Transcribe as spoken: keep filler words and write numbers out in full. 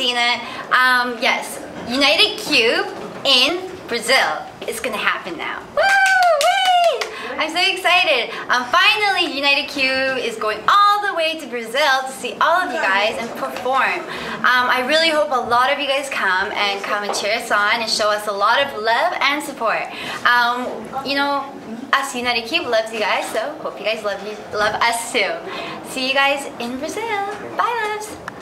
G N A. Um, yes, United Cube in Brazil is gonna happen now. Woo! Woo! I'm so excited. Um, finally, United Cube is going all the way to Brazil to see all of you guys and perform. Um, I really hope a lot of you guys come and come and cheer us on and show us a lot of love and support. Um, you know, us United Cube loves you guys, so hope you guys love you, love us too. See you guys in Brazil. Bye, loves.